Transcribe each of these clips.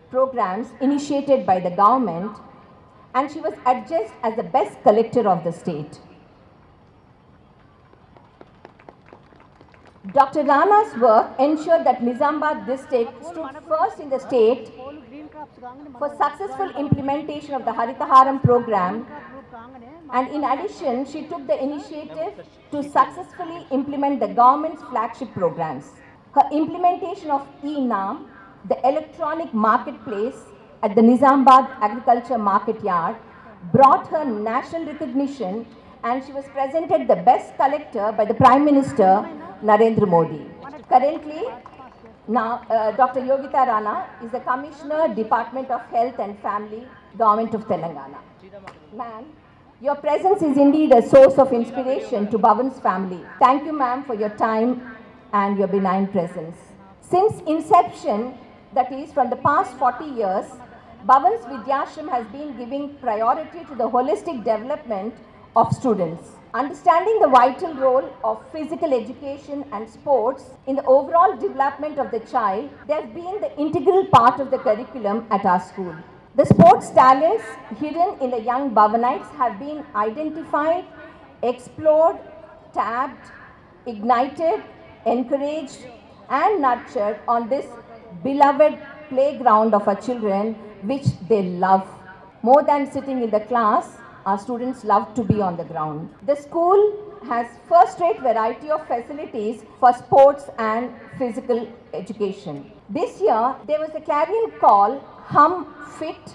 programs initiated by the government, and she was adjudged as the best collector of the state. Dr. Rana's work ensured that Nizamabad district stood first in the state for successful implementation of the Haritaharam program, and in addition, she took the initiative to successfully implement the government's flagship programs. Her implementation of e-Naam, the electronic marketplace at the Nizamabad Agriculture Market Yard, brought her national recognition, and she was presented the best collector by the Prime Minister Narendra Modi. Currently, now, Dr. Yogita Rana is the Commissioner, Department of Health and Family, Government of Telangana. Ma'am, your presence is indeed a source of inspiration to Bhavan's family. Thank you, ma'am, for your time and your benign presence. Since inception, that is from the past 40 years, Bhavan's Vidyashram has been giving priority to the holistic development of students. Understanding the vital role of physical education and sports in the overall development of the child, they have been the integral part of the curriculum at our school. The sports talents hidden in the young Bhavanites have been identified, explored, tapped, ignited, encouraged and nurtured on this beloved playground of our children, which they love. More than sitting in the class, our students love to be on the ground. The school has first-rate variety of facilities for sports and physical education. This year, there was a clarion call, Hum Fit,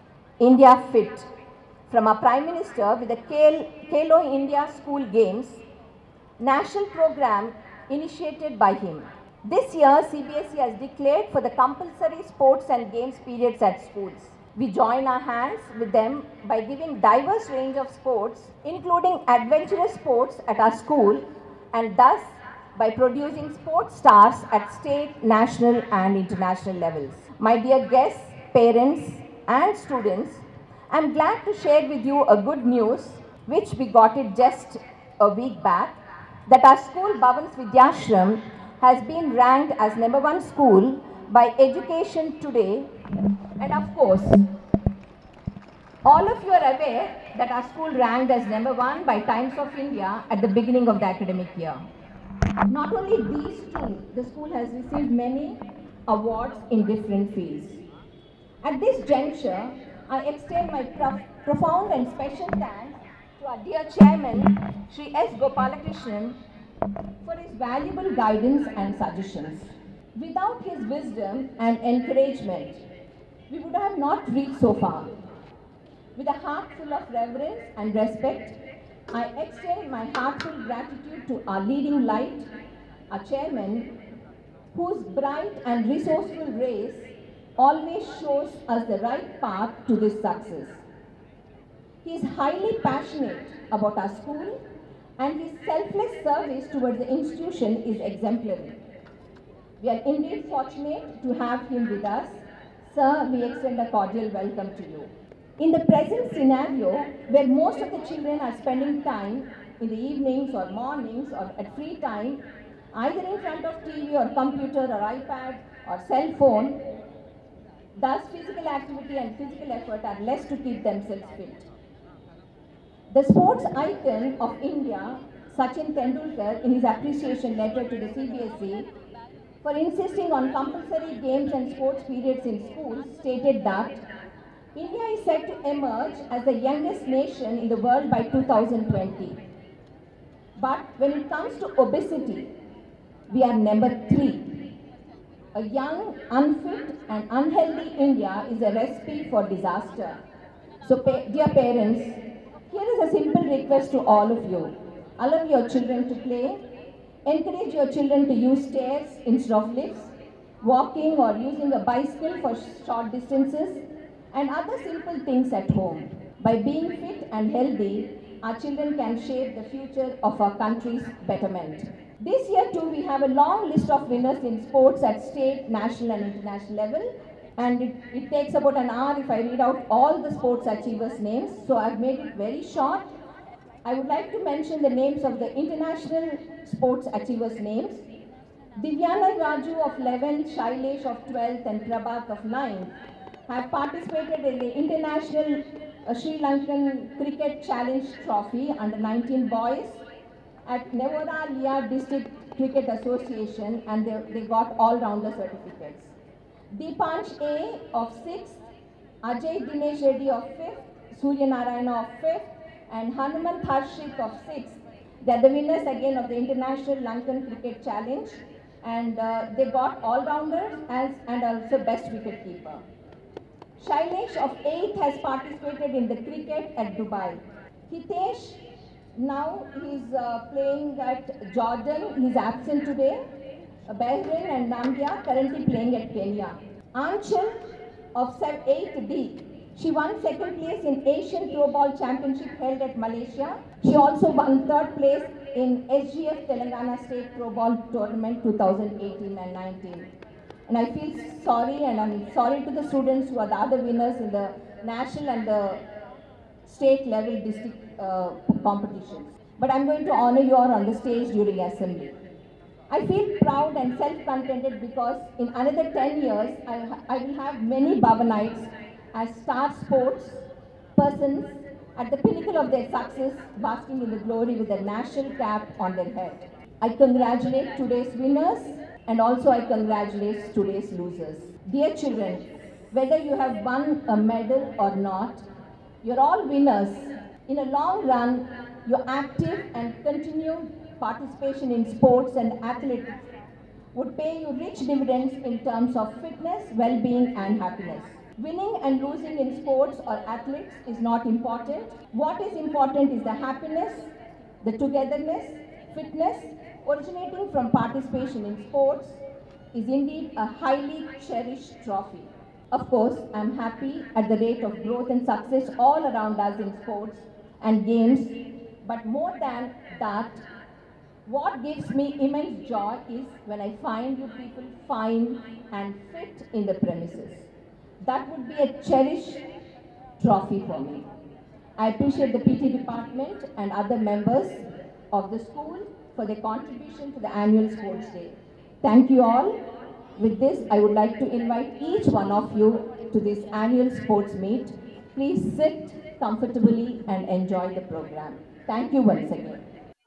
India Fit, from our Prime Minister with the Khelo India School Games, national program initiated by him. This year, CBSE has declared for the compulsory sports and games periods at schools. We join our hands with them by giving diverse range of sports, including adventurous sports at our school, and thus by producing sports stars at state, national and international levels. My dear guests, parents and students, I am glad to share with you a good news, which we got it just a week back, that our school Bhavan's Vidyashram has been ranked as #1 school by Education Today. And of course, all of you are aware that our school ranked as #1 by Times of India at the beginning of the academic year. Not only these two, the school has received many awards in different fields. At this juncture, I extend my profound and special thanks to our dear chairman, Sri S. Gopalakrishnan, for his valuable guidance and suggestions. Without his wisdom and encouragement, we would have not reached so far. With a heart full of reverence and respect, I extend my heartfelt gratitude to our leading light, our chairman, whose bright and resourceful rays always shows us the right path to this success. He is highly passionate about our school, and his selfless service towards the institution is exemplary. We are indeed fortunate to have him with us. Sir, we extend a cordial welcome to you. In the present scenario, where most of the children are spending time in the evenings or mornings or at free time, either in front of TV or computer or iPad or cell phone, thus physical activity and physical effort are less to keep themselves fit. The sports icon of India, Sachin Tendulkar, in his appreciation letter to the CBSE for insisting on compulsory games and sports periods in schools, stated that India is set to emerge as the youngest nation in the world by 2020. But when it comes to obesity, we are #3. A young, unfit and unhealthy India is a recipe for disaster. So, dear parents, here is a simple request to all of you. Allow your children to play. Encourage your children to use stairs instead of lifts, walking or using a bicycle for short distances, and other simple things at home. By being fit and healthy, our children can shape the future of our country's betterment. This year too, we have a long list of winners in sports at state, national and international level. And it takes about an hour if I read out all the sports achievers' names. So I've made it very short. I would like to mention the names of the international sports achievers' names. Divyana Raju of 11th, Shailesh of 12th and Prabhat of 9th have participated in the International Sri Lankan Cricket Challenge Trophy under 19 boys at Nevada Lia District Cricket Association, and they got all-rounder certificates. Deepansh A of 6th, Ajay Dinesh Reddy of 5th, Surya Narayana of 5th, and Hanumant Harshit of 6th. They are the winners again of the International Lankan Cricket Challenge, and they got all-rounders and also best wicketkeeper. Shailesh of 8th has participated in the cricket at Dubai. Hitesh, now he's playing at Jordan. He's absent today. Bahrain and Nambia, currently playing at Kenya. Anchal of 8th D. She won 2nd place in Asian Throw Ball Championship held at Malaysia. She also won 3rd place in SGF Telangana State Throw Ball Tournament 2018 and 19. And I feel sorry, and I'm sorry to the students who are the other winners in the national and the state level district competitions. But I'm going to honor you all on the stage during assembly. I feel proud and self-contented because in another 10 years, I will have many Bhavanites as star sports persons at the pinnacle of their success, basking in the glory with a national cap on their head. I congratulate today's winners, and also I congratulate today's losers. Dear children, whether you have won a medal or not, you're all winners. In a long run, your active and continued participation in sports and athletics would pay you rich dividends in terms of fitness, well-being and happiness. Winning and losing in sports or athletics is not important. What is important is the happiness, the togetherness, fitness originating from participation in sports is indeed a highly cherished trophy. Of course, I'm happy at the rate of growth and success all around us in sports and games, but more than that, what gives me immense joy is when I find you people fine and fit in the premises. That would be a cherished trophy for me. I appreciate the PT department and other members of the school for their contribution to the annual sports day. Thank you all. With this, I would like to invite each one of you to this annual sports meet. Please sit comfortably and enjoy the program. Thank you once again.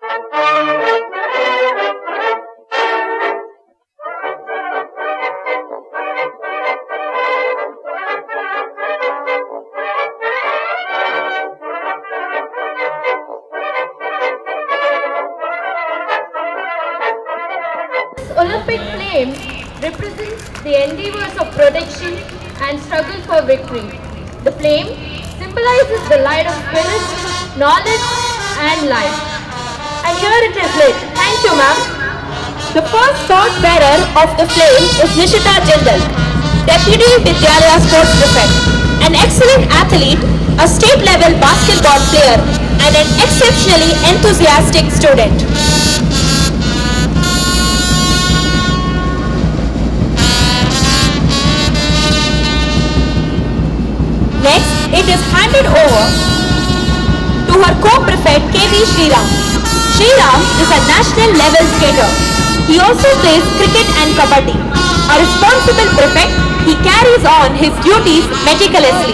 Olympic flame represents the endeavors of protection and struggle for victory. The flame symbolizes the light of spirit, knowledge and life. And here it is lit. Thank you, ma'am. The first torch bearer of the flame is Nishita Jindal, Deputy Vidyalaya Sports Prefect, an excellent athlete, a state-level basketball player and an exceptionally enthusiastic student. Next, it is handed over to her co-prefect KV Sriram. Sriram is a national level skater. He also plays cricket and kabaddi. A responsible prefect, he carries on his duties meticulously.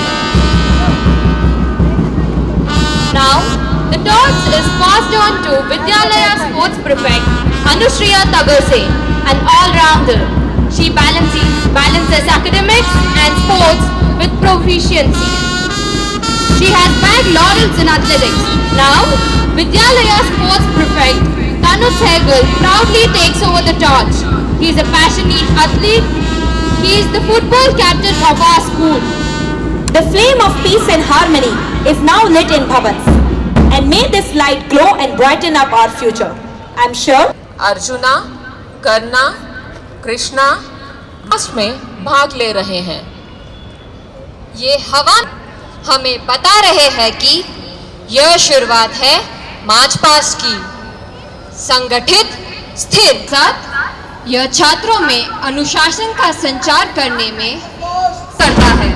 Now, the torch is passed on to Vidyalaya Sports Prefect Anushriya Tagarse, an all-rounder. She balances academics and sports with proficiency. She has bagged laurels in athletics. Now, Vidyalaya Sports Prefect Tanu Sehgal proudly takes over the torch. He is a passionate athlete. He is the football captain of our school. The flame of peace and harmony is now lit in Bhavans. And may this light glow and brighten up our future. I am sure arjuna, करना, कृष्णा में भाग ले रहे हैं। ये हवा हमें बता रहे हैं कि यह शुरुआत है मार्च पास्ट की। संगठित स्थिर साथ यह छात्रों में अनुशासन का संचार करने में करता है।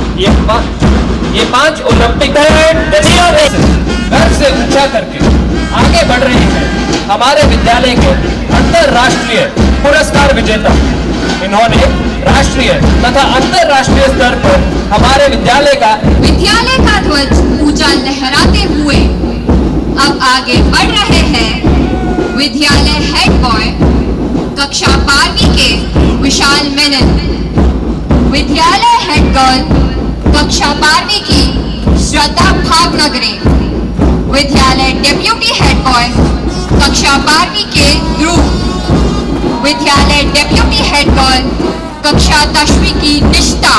ये पांच ओलंपिक घर से ऊंचा करके आगे बढ़ रहे हैं हमारे विद्यालय के अंतरराष्ट्रीय पुरस्कार विजेता। इन्होंने राष्ट्रीय तथा अंतरराष्ट्रीय स्तर पर हमारे विद्यालय का ध्वज ऊंचा लहराते हुए अब आगे बढ़ रहे हैं विद्यालय हेड बॉय कक्षा 12वीं के विशाल मेनन, विद्यालय हेड गर्ल कक्षा 12वीं की श्रद्धा भावनगरे, विद्यालय डेप्यूटी हेड बॉय कक्षा 12वीं के ध्रुव, विद्यालय डेप्यूटी हेड गर्ल कक्षा 10वीं की निष्ठा।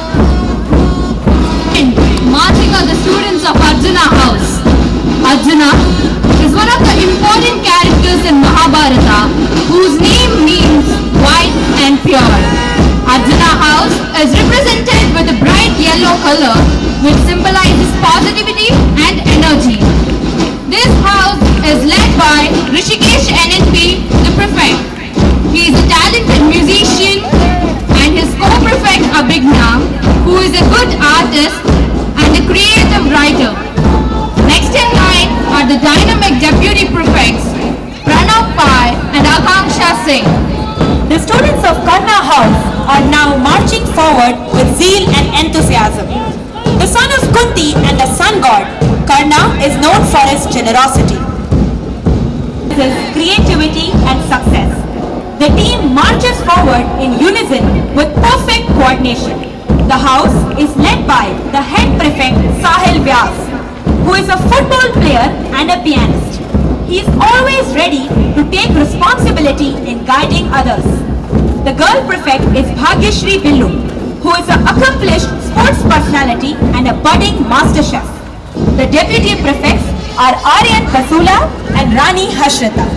Marching are the students of Arjuna House. Arjuna is one of the important characters in Mahabharata whose name means white and pure. Arjuna House is represented with a bright yellow color which symbolizes positivity and energy. This house is led by Rishikesh NNP, the prefect. He is a talented musician and his co-prefect Abhigna, who is a good artist and a creative writer. Next in line are the dynamic deputy prefects Pranav Pai and Akanksha Singh. The students of Karna House are now marching forward with zeal and enthusiasm. The son of Kunti and the sun god, Karna is known for his generosity, his creativity and success. The team marches forward in unison with perfect coordination. The house is led by the head prefect Sahil Vyas, who is a football player and a pianist. He is always ready to take responsibility in guiding others. The girl prefect is Bhagyashri Billu, who is an accomplished sports personality and a budding master chef. The deputy prefects are Aryan Basula and Rani Hashrita.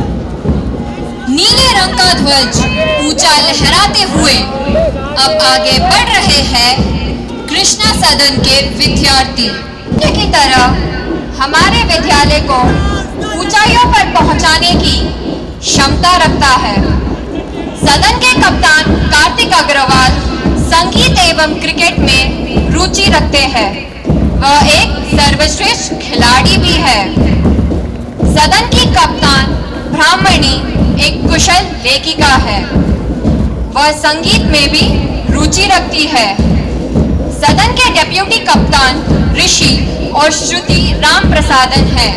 नीले रंग का ध्वज ऊंचा लहराते हुए अब आगे बढ़ रहे हैं कृष्णा सदन के विद्यार्थी की तरह हमारे विद्यालय को ऊंचाइयों पर पहुंचाने की क्षमता रखता है। सदन के कप्तान कार्तिक अग्रवाल संगीत एवं क्रिकेट में रुचि रखते हैं। वह एक सर्वश्रेष्ठ खिलाड़ी भी है। सदन की कप्तान ब्राह्मणी एक कुशल लेखिका है। वह संगीत में भी रुचि रखती है। सदन के डेप्यूटी कप्तान ऋषि और श्रुति राम प्रसादन है।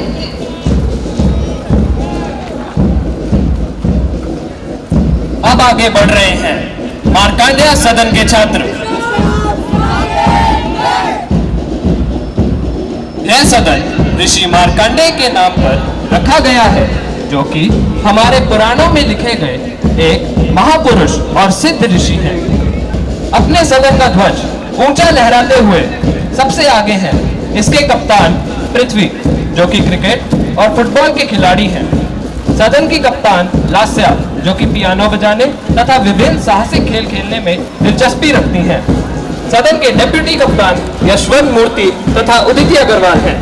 अब आगे बढ़ रहे हैं मार्कंडेय सदन के छात्र। यह सदन ऋषि मार्कंडेय के नाम पर रखा गया है, जो कि हमारे पुराणों में लिखे गए एक महापुरुष और सिद्ध ऋषि हैं। अपने सदन का ध्वज ऊंचा लहराते हुए सबसे आगे हैं इसके कप्तान पृथ्वी, जो कि क्रिकेट और फुटबॉल के खिलाड़ी हैं। सदन की कप्तान लास्या, जो कि पियानो बजाने तथा विभिन्न साहसिक खेल खेलने में दिलचस्पी रखती हैं। सदन के डेप्यूटी कप्तान यशवंत मूर्ति तथा उदिति अग्रवाल हैं।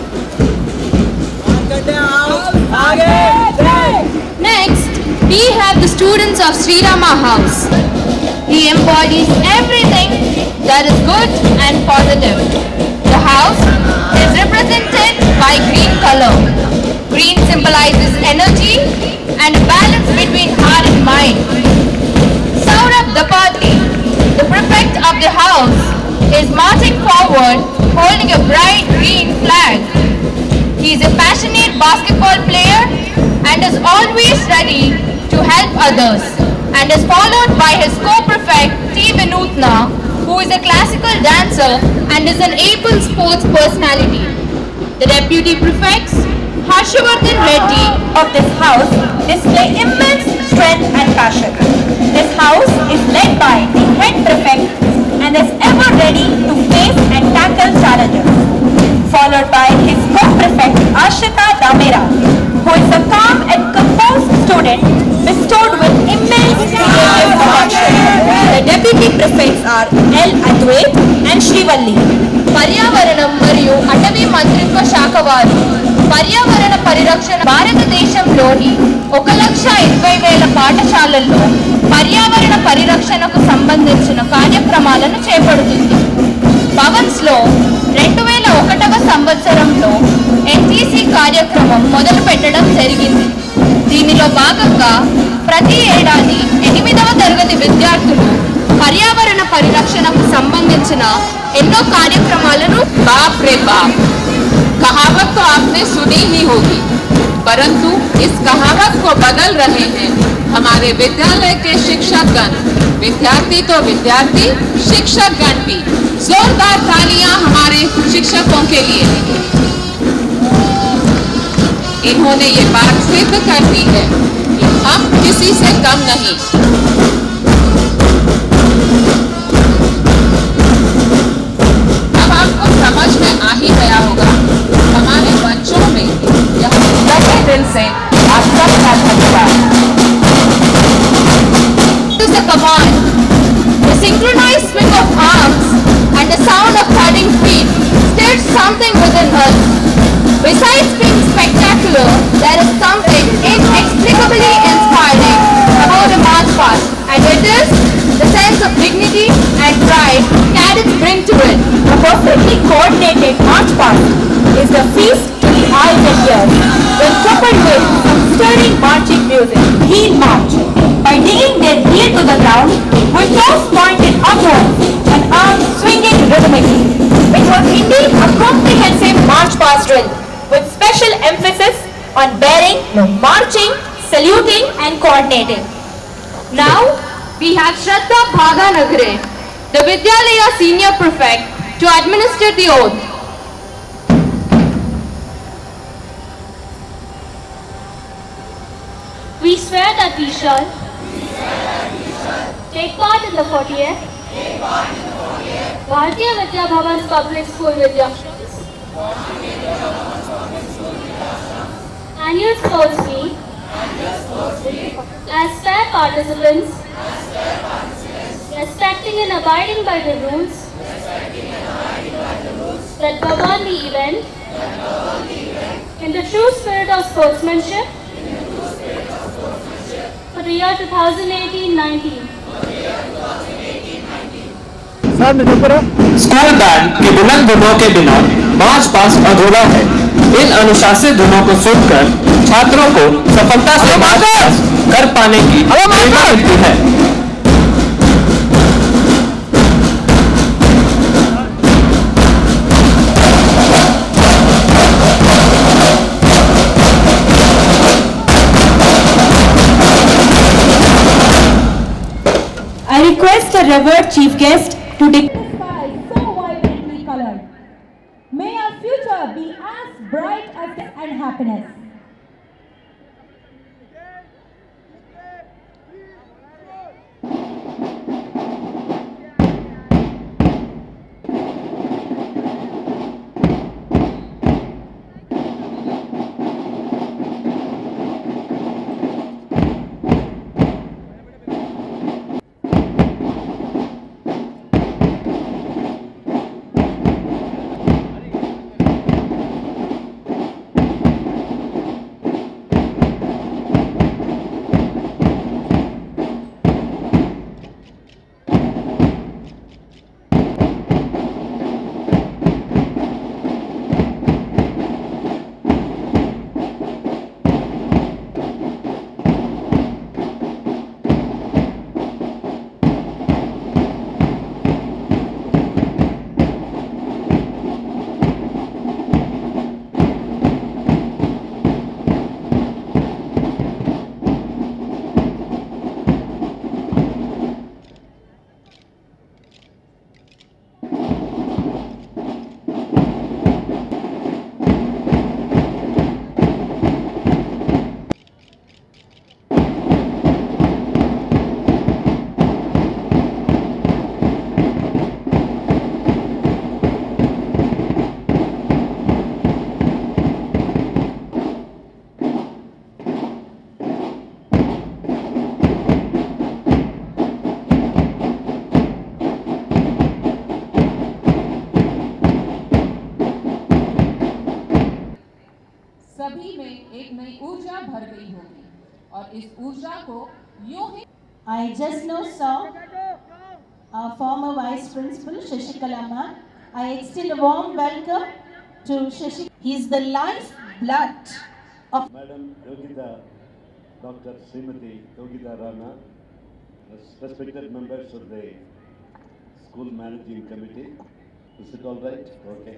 Next, we have the students of Sri Rama House. He embodies everything that is good and positive. The house is represented by green color. Green symbolizes energy and a balance between heart and mind. Saurabh Dapati, the prefect of the house, is marching forward holding a bright green flag. He is a passionate basketball player and is always ready to help others, and is followed by his co-prefect T. Vinutna, who is a classical dancer and is an able sports personality. The deputy prefects Harshavardhan Reddy Of this house display immense strength and passion. This house is led by the head prefect and is ever ready to face and tackle challenges, followed by his co-prefect Ashita Damera, who is a calm and composed student bestowed with immense creative potential. The deputy prefects are L. Advait and Shrivalli. పర్యావరణం మరియు అటవీ మంత్రిత్వ శాఖ వారు పర్యావరణ పరిరక్షణ భారతదేశంలోని 1,20,000 పాఠశాలల్లో పర్యావరణ పరిరక్షణకు సంబంధించిన కార్యక్రమాలను చేపడుతుంది. భవన్స్ లో 2001వ సంవత్సరంలో NTC కార్యక్రమం మొదలు పెట్టడం జరిగింది. దీనిలో భాగంగా ప్రతి ఏడాది 8వ తరగతి విద్యార్థులు పర్యావరణ పరిరక్షణకు సంబంధించిన ఎన్నో కార్యక్రమాలను बाप रे बाप, कहावत तो आपने सुनी ही होगी, परंतु इस कहावत को बदल रहे हैं हमारे विद्यालय के शिक्षकगण। विद्यार्थी तो विद्यार्थी, शिक्षकगण भी। जोरदार तालियां हमारे शिक्षकों के लिए। इन्होंने ये बात सिद्ध कर दी है कि हम किसी से कम नहीं। अब आपको समझ में आ ही गया होगा हमारे बच्चों में यह लगे दिल से आप सबका धन्यवाद। the command, the synchronized swing of arms and the sound of thudding feet stirred something within us. Besides being spectacular, there is something inexplicably inspiring about a march past, and it is the sense of dignity and pride cadets bring to it. A perfectly coordinated march past is the feast to the eyes and ears when coupled with some stirring marching music. Heel march. By digging their heel to the ground, with toes pointed upwards and arms swinging rhythmically. It was indeed a comprehensive march past drill with special emphasis on bearing, marching, saluting and coordinating. Now we have Shraddha Bhaganagre, the Vidyalaya Senior Prefect, to administer the oath. We swear that we shall take part in the 40th Bharatiya Vidya Bhavan's Public School Vidyakshan's Annual Sports Meet as fair participants, respecting and abiding by the rules that govern the event in the true spirit of sportsmanship for the year 2018-19. School band की बुलंद धुनों के बिना march past अधूरा है। इन अनुशासित धुनों को सुनकर छात्रों को सफलता से मार्च पास्ट कर पाने की प्रेरणा मिलती है। I request the revered chief guest to declare so vibrantly colored. May our future be as bright as and happiness. सभी में एक नई ऊर्जा भर गई होगी और इस ऊर्जा को यूं ही I just now saw our former Vice Principal Shashikala ma'am. I extend a warm welcome to Shashi. He is the life blood of Madam Yogita, Dr. Srimati Yogita Rana, respected members of the school managing committee. Is it all right? Okay.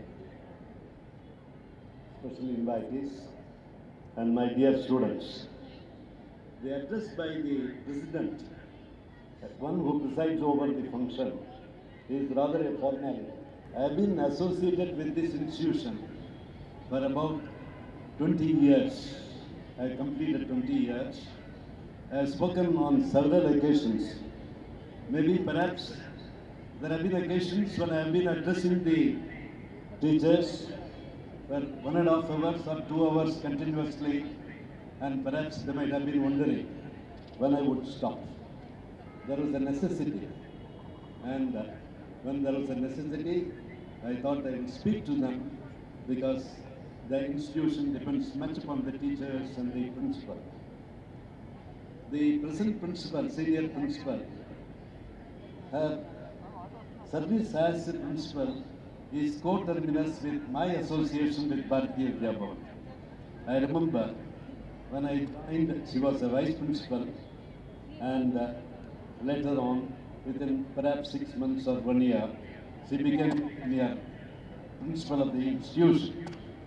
Special invitees and my dear students. The address by the president, one who presides over the function, is rather a formality. I have been associated with this institution for about 20 years. I have completed 20 years. I have spoken on several occasions. Maybe perhaps there have been occasions when I have been addressing the teachers for 1.5 hours or 2 hours continuously, and perhaps they might have been wondering when I would stop. There was a necessity, and when there was a necessity, I thought I would speak to them because the institution depends much upon the teachers and the principal. The present principal, senior principal, her service as a principal is co-terminus with my association with Bharatiya Vidya Bhavan. I remember when I joined, she was a vice principal, and later on, within perhaps 6 months or 1 year, she became the principal of the institution.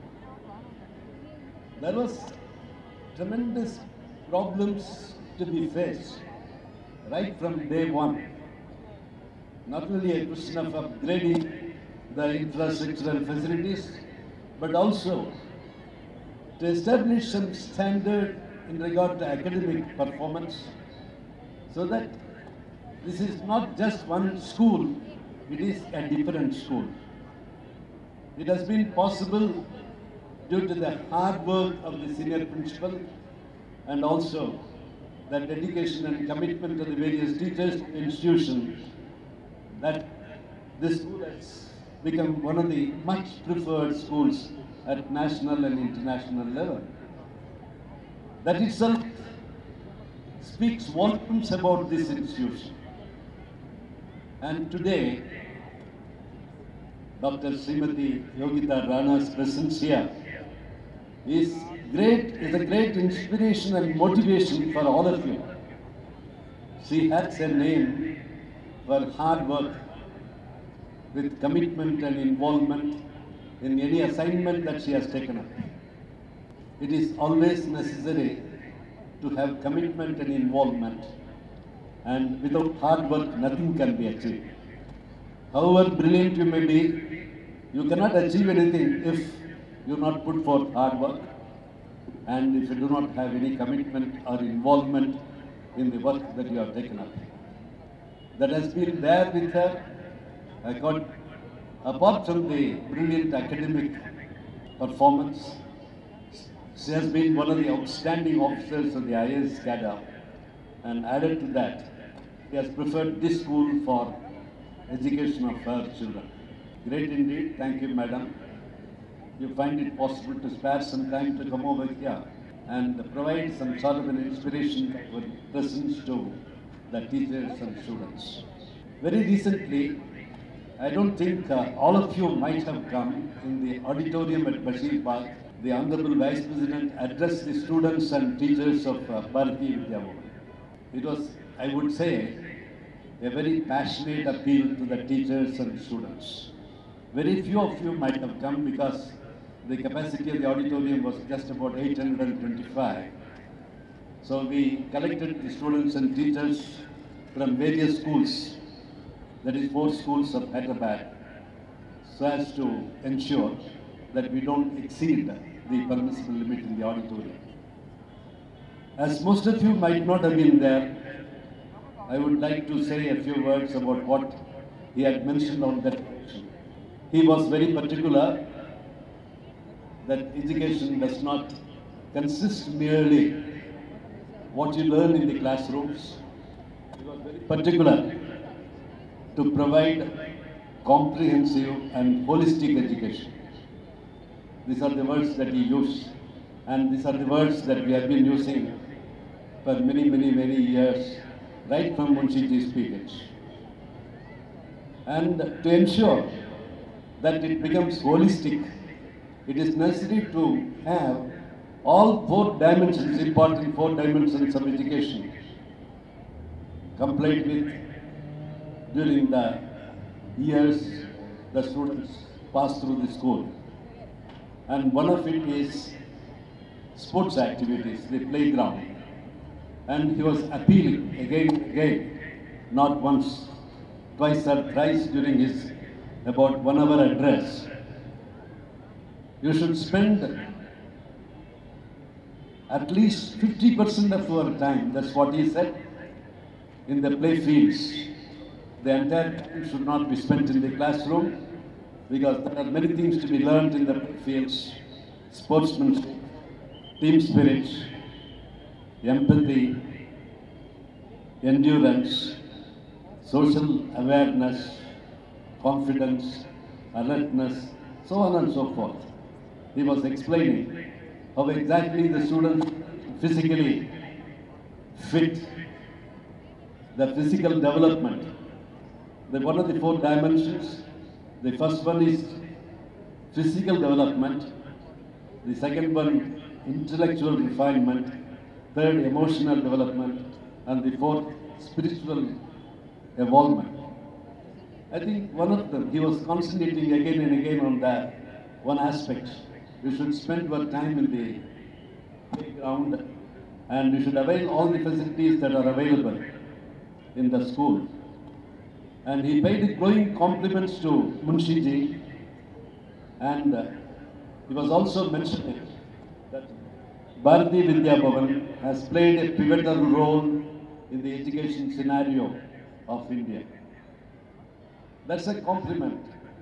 There was tremendous problems to be faced right from day one. Not only a question of upgrading the infrastructural facilities, but also to establish some standard in regard to academic performance, so that this is not just one school, it is a different school. It has been possible due to the hard work of the senior principal and also the dedication and commitment of the various teachers in the institution, that this school has become one of the much preferred schools at national and international level. That itself speaks volumes about this institution. And today, Dr. Srimati Yogita Rana's presence here is a great inspiration and motivation for all of you. She has a name for hard work with commitment and involvement in any assignment that she has taken up. It is always necessary to have commitment and involvement, and without hard work nothing can be achieved. However brilliant you may be, you cannot achieve anything if you do not put forth hard work, and if you do not have any commitment or involvement in the work that you have taken up. That has been there with her. Apart from the brilliant academic performance, she has been one of the outstanding officers of the IAS cadre, and added to that, she has preferred this school for education of her children. Great indeed. Thank you, madam. You find it possible to spare some time to come over here and provide some sort of an inspiration for presence to the teachers and students. Very recently, I don't think all of you might have come in the auditorium at Bashir Park. The Honorable Vice President addressed the students and teachers of Bharatiya Vidya Bhavan. It was, I would say, a very passionate appeal to the teachers and students. Very few of you might have come because the capacity of the auditorium was just about 825. So we collected the students and teachers from various schools, that is 4 schools of Hyderabad, so as to ensure that we don't exceed the permissible limit in the auditorium. As most of you might not have been there, I would like to say a few words about what he had mentioned on that occasion. He was very particular that education does not consist merely what you learn in the classrooms. He was very particular to provide comprehensive and holistic education. These are the words that he used, and these are the words that we have been using for many years, right from Munshi-ji's period. And to ensure that it becomes holistic, it is necessary to have all four dimensions, important four dimensions of education, complied with during the years the students pass through the school. And one of it is sports activities, the playground. And he was appealing again and again, not once, twice or thrice during his about 1 hour address. You should spend at least 50% of your time, that's what he said, in the play fields. The entire time should not be spent in the classroom, because there are many things to be learned in the play fields: sportsmanship, team spirit, empathy, endurance, social awareness, confidence, alertness, so on and so forth. He was explaining how exactly the students physically fit, the physical development. One of the four dimensions, the first one is physical development, the second one intellectual refinement, third emotional development, and the fourth spiritual evolvement. I think one of them, he was concentrating again and again on that one aspect. You should spend your time in the playground, and you should avail all the facilities that are available in the school. And he paid glowing compliments to Munshiji, and he was also mentioning that Bharatiya Vidya Bhavan has played a pivotal role in the education scenario of India. That's a compliment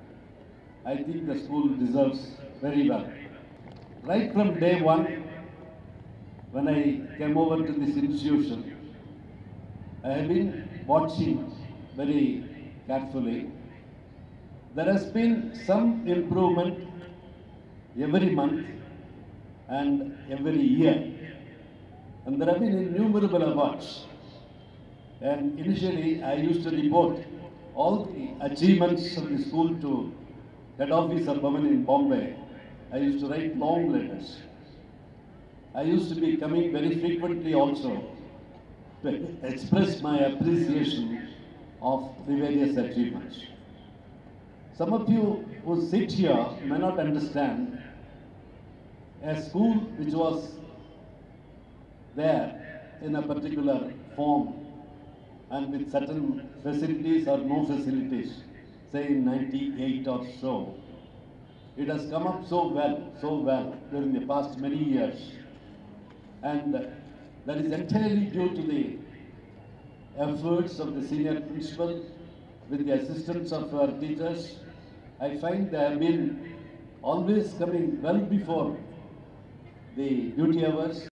I think the school deserves very well. Right from day one, when I came over to this institution, I have been watching very carefully. There has been some improvement every month and every year. And there have been innumerable awards. And initially, I used to report all the achievements of the school to head office of Bhavan in Bombay. I used to write long letters. I used to be coming very frequently also to express my appreciation of the various achievements. Some of you who sit here may not understand a school which was there in a particular form and with certain facilities or no facilities, say in 98 or so. It has come up so well during the past many years. And that is entirely due to the efforts of the senior principal with the assistance of our teachers. I find they have been always coming well before the duty hours.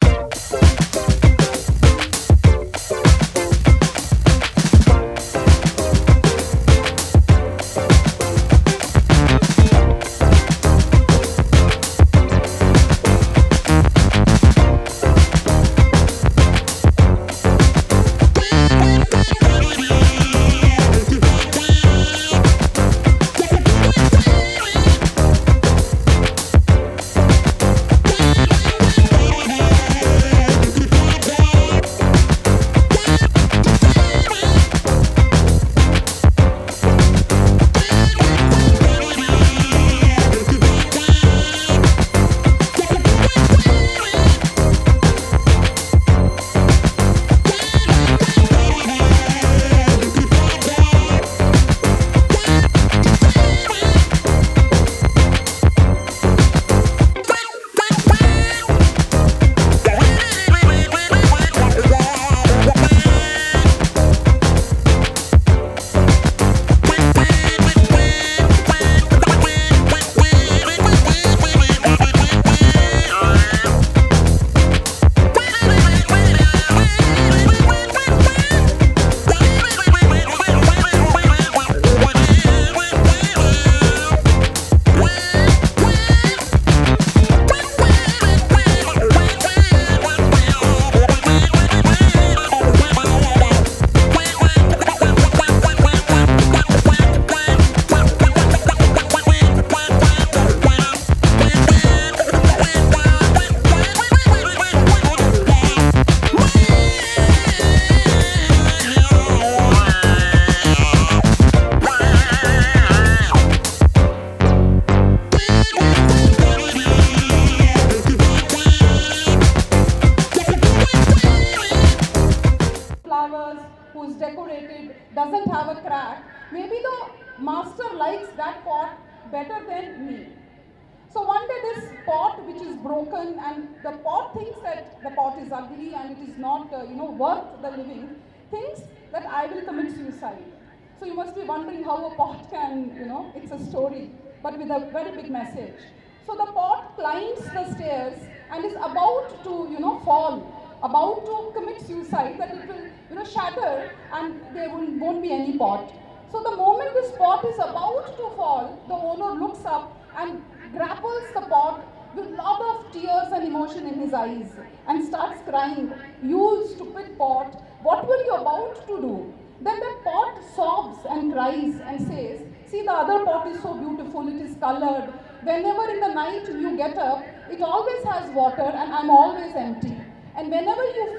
have a crack, maybe the master likes that pot better than me. So one day this pot which is broken, and the pot thinks that the pot is ugly and it is not worth the living, thinks that I will commit suicide. So you must be wondering how a pot can, it's a story, but with a very big message. So the pot climbs the stairs and is about to, fall, about to commit suicide, that it will, shatter and there won't be any pot. So the moment this pot is about to fall, the owner looks up and grapples the pot with a lot of tears and emotion in his eyes and starts crying, "You stupid pot, what were you about to do?" Then that pot sobs and cries and says, "See, the other pot is so beautiful, it is colored. Whenever in the night you get up, it always has water and I'm always empty. And whenever you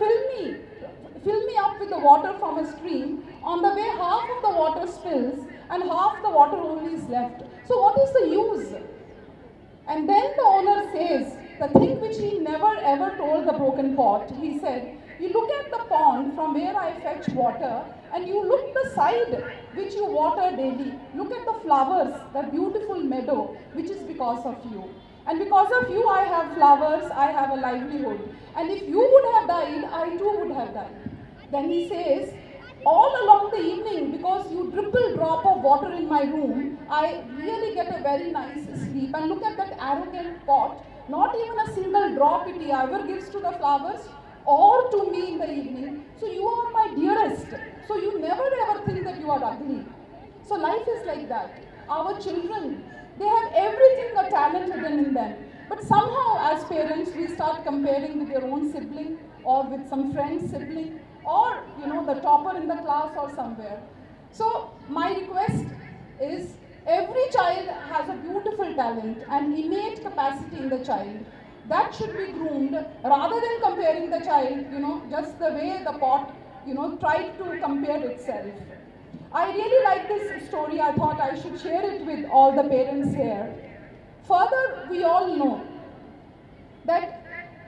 fill me up with the water from a stream, on the way half of the water spills and half the water only is left. So what is the use?" And then the owner says, the thing which he never ever told the broken pot, he said, "You look at the pond from where I fetch water, and you look the side which you water daily. Look at the flowers, the beautiful meadow, which is because of you. And because of you I have flowers, I have a livelihood. And if you would have died, I too would have died." Then he says, "All along the evening, because you dribble drop of water in my room, I really get a very nice sleep. And look at that arrogant pot, not even a single drop it ever gives to the flowers or to me in the evening. So you are my dearest. So you never ever think that you are ugly." So life is like that. Our children, they have everything, a talent hidden in them. But somehow as parents, we start comparing with your own sibling or with some friend's sibling, or the topper in the class or somewhere. So my request is, every child has a beautiful talent and innate capacity in the child. That should be groomed rather than comparing the child, just the way the pot, tried to compare itself. I really like this story. I thought I should share it with all the parents here. Further, we all know that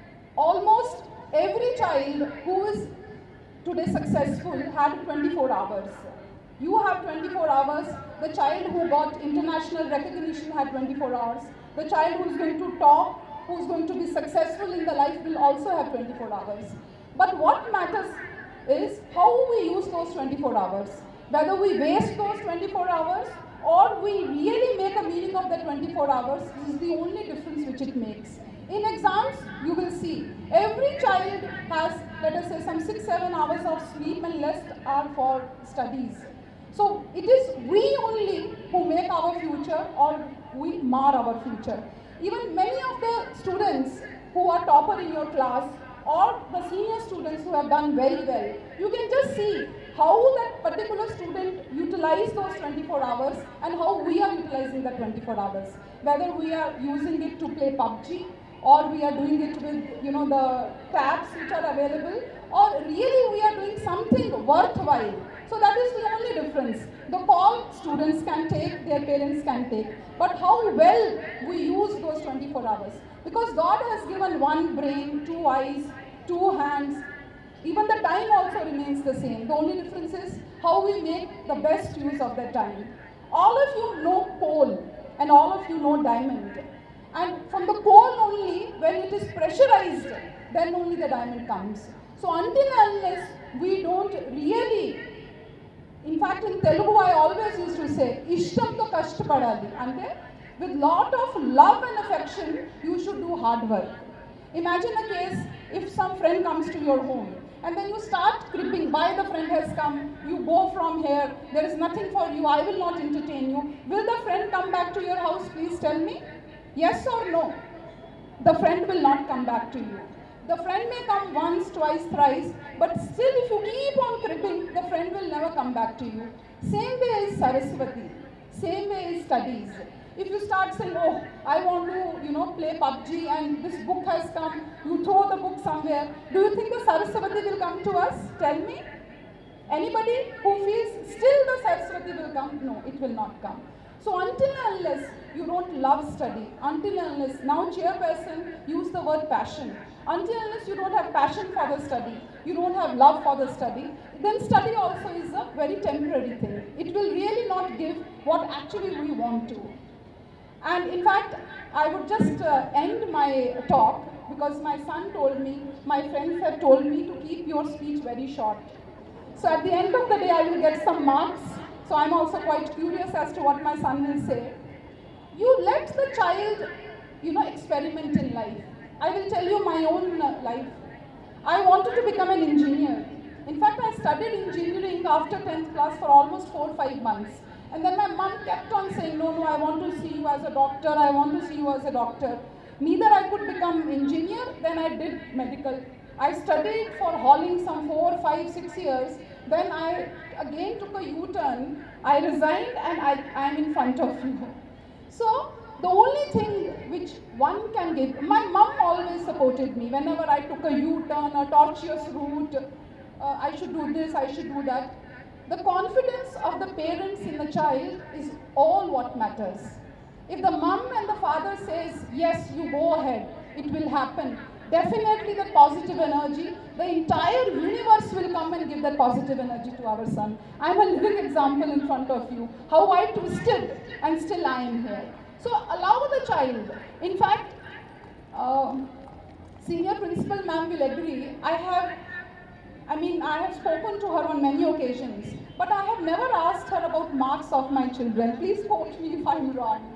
almost every child who is today successful had 24 hours. You have 24 hours. The child who got international recognition had 24 hours. The child who is going to top, who is going to be successful in the life, will also have 24 hours. But what matters is how we use those 24 hours. Whether we waste those 24 hours or we really make a meaning of the 24 hours, this is the only difference which it makes. In exams, you will see every child has, let us say, some 6-7 hours of sleep and rest are for studies. So it is we only who make our future or we mar our future. Even many of the students who are topper in your class or the senior students who have done very well, you can just see how that particular student utilized those 24 hours and how we are utilizing the 24 hours. Whether we are using it to play PUBG, or we are doing it with, the tabs which are available, or really we are doing something worthwhile. So that is the only difference. The call students can take, their parents can take, but how well we use those 24 hours. Because God has given one brain, 2 eyes, 2 hands, even the time also remains the same. The only difference is how we make the best use of that time. All of you know coal and all of you know diamond. And from the coal only, when it is pressurized, then only the diamond comes. So until and unless we don't really, in fact in Telugu I always used to say, "Ishtamto kashtapadali," ante with lot of love and affection, you should do hard work. Imagine a case if some friend comes to your home and then you start cribbing, "Why the friend has come, you go from here, there is nothing for you, I will not entertain you." Will the friend come back to your house? Please tell me. Yes or no? The friend will not come back to you. The friend may come once, twice, thrice, but still if you keep on cribbing, the friend will never come back to you. Same way is Saraswati. Same way is studies. If you start saying, "Oh, I want to, play PUBG and this book has come," you throw the book somewhere. Do you think the Saraswati will come to us? Tell me. Anybody who feels still the Saraswati will come? No, it will not come. So until and unless you don't love study, until and unless, now chairperson used the word passion. Until unless you don't have passion for the study, you don't have love for the study, then study also is a very temporary thing. It will really not give what actually we want to. And in fact, I would just end my talk because my son told me, my friends have told me to keep your speech very short. So at the end of the day, I will get some marks. So I'm also quite curious as to what my son will say. You let the child, experiment in life. I will tell you my own life. I wanted to become an engineer. In fact, I studied engineering after 10th class for almost 4 or 5 months. And then my mom kept on saying, no, I want to see you as a doctor, I want to see you as a doctor. Neither I could become engineer, then I did medical. I studied for hauling some 4, 5, 6 years. Then I again took a U-turn. I resigned and I am in front of you. So the only thing which one can give, my mom always supported me. Whenever I took a U-turn, a tortuous route, I should do this, I should do that. The confidence of the parents in the child is all what matters. If the mom and the father says, yes, you go ahead, it will happen, definitely the positive energy, the entire universe will come and give that positive energy to our son. I am a living example in front of you, how I twisted and still I am here. So allow the child. In fact, senior principal ma'am will agree, I have spoken to her on many occasions, but I have never asked her about marks of my children. Please quote me if I'm wrong.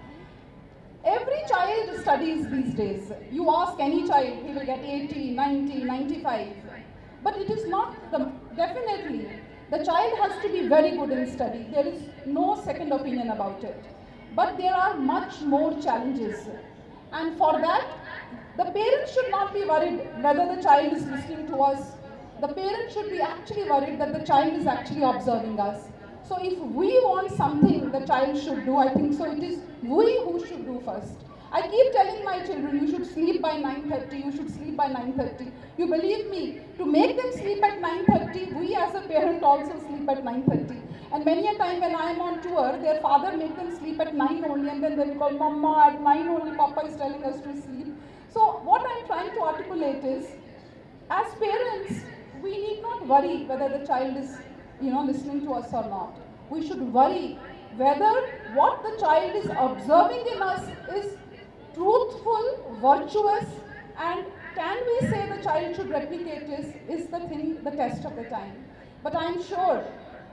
Every child studies these days. You ask any child, he will get 80, 90, 95. But it is not, definitely, the child has to be very good in study. There is no second opinion about it. But there are much more challenges. And for that, the parents should not be worried whether the child is listening to us. The parents should be actually worried that the child is actually observing us. So if we want something the child should do, I think so it is we who should do first. I keep telling my children, you should sleep by 9:30, you should sleep by 9:30. You believe me, to make them sleep at 9:30, we as a parent also sleep at 9:30. And many a time when I am on tour, their father makes them sleep at 9 only, and then they will call, Mama, at 9 only Papa is telling us to sleep. So what I am trying to articulate is, as parents, we need not worry whether the child is listening to us or not. We should worry whether what the child is observing in us is truthful, virtuous, and can we say the child should replicate is the test of the time. But I am sure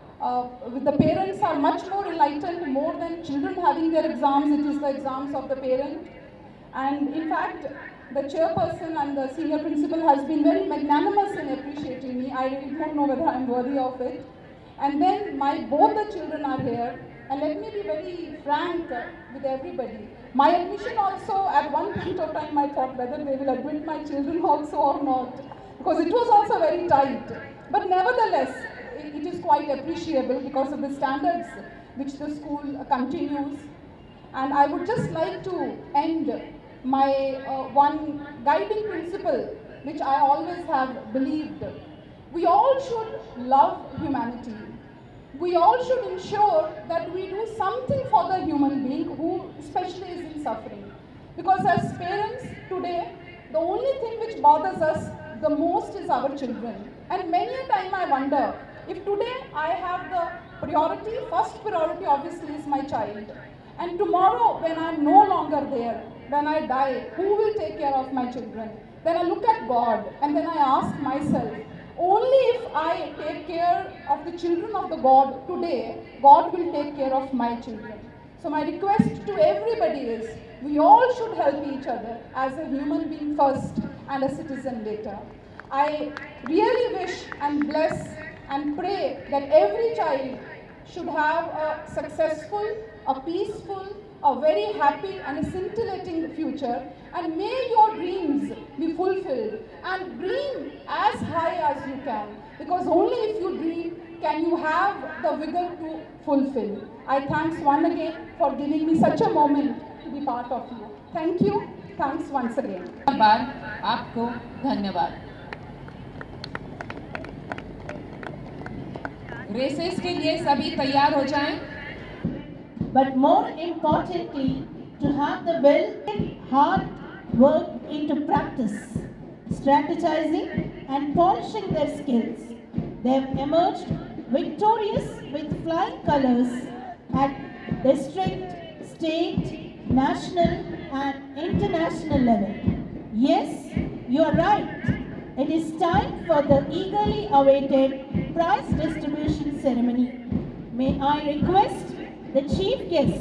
the parents are much more enlightened, more than children having their exams, it is the exams of the parent. And in fact, the chairperson and the senior principal has been very magnanimous in appreciating me. I really don't know whether I am worthy of it. And then both the children are here. And let me be very frank with everybody. My admission also, at one point of time, I thought whether they will admit my children also or not. Because it was also very tight. But nevertheless, it is quite appreciable because of the standards which the school continues. And I would just like to end my one guiding principle, which I always have believed. We all should love humanity. We all should ensure that we do something for the human being who especially is in suffering. Because as parents today, the only thing which bothers us the most is our children. And many a time I wonder, if today I have the priority, first priority obviously is my child. And tomorrow when I am no longer there, when I die, who will take care of my children? Then I look at God and then I ask myself, only if I take care of the children of the God today, God will take care of my children. So my request to everybody is, we all should help each other as a human being first and a citizen later. I really wish and bless and pray that every child should have a successful, a peaceful, a very happy and a scintillating future, and may your dreams be fulfilled, and dream as high as you can, because only if you dream can you have the vigor to fulfill. I thanks once again for giving me such a moment to be part of you. Thank you. Thanks once again. आपको धन्यवाद। Races के लिए सभी तैयार हो जाएं। But more importantly, to have the will and hard work into practice. strategizing and polishing their skills. They have emerged victorious with flying colors at district, state, national and international level. Yes, you are right. It is time for the eagerly awaited prize distribution ceremony. May I request the chief guest.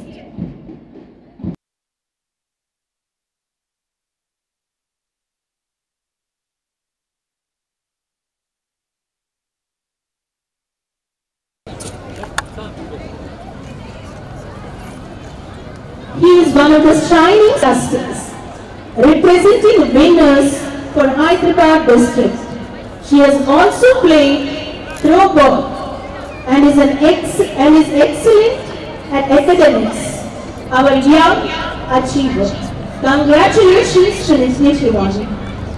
He is one of the shining stars, representing winners for Hyderabad district. She has also played throw ball and is excellent at academics. Our young achiever. Congratulations to Nishivani.